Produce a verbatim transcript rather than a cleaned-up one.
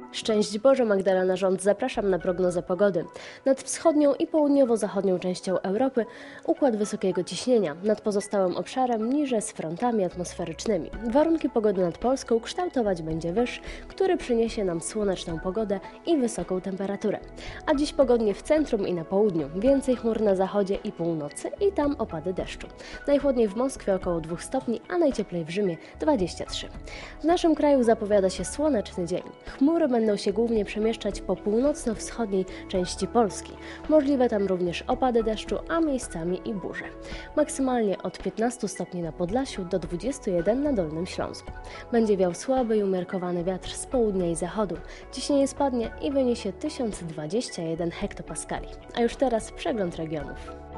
Szczęść Boże, Magdalena Rząd, zapraszam na prognozę pogody. Nad wschodnią i południowo-zachodnią częścią Europy układ wysokiego ciśnienia, nad pozostałym obszarem niże z frontami atmosferycznymi. Warunki pogody nad Polską kształtować będzie wyż, który przyniesie nam słoneczną pogodę i wysoką temperaturę. A dziś pogodnie w centrum i na południu, więcej chmur na zachodzie i północy i tam opady deszczu. Najchłodniej w Moskwie około dwóch stopni, a najcieplej w Rzymie dwadzieścia trzy. W naszym kraju zapowiada się słoneczny dzień. Chmury będą się głównie przemieszczać po północno-wschodniej części Polski. Możliwe tam również opady deszczu, a miejscami i burze. Maksymalnie od piętnastu stopni na Podlasiu do dwudziestu jeden na Dolnym Śląsku. Będzie wiał słaby i umiarkowany wiatr z południa i zachodu. Ciśnienie spadnie i wyniesie tysiąc dwadzieścia jeden hektopaskali. A już teraz przegląd regionów.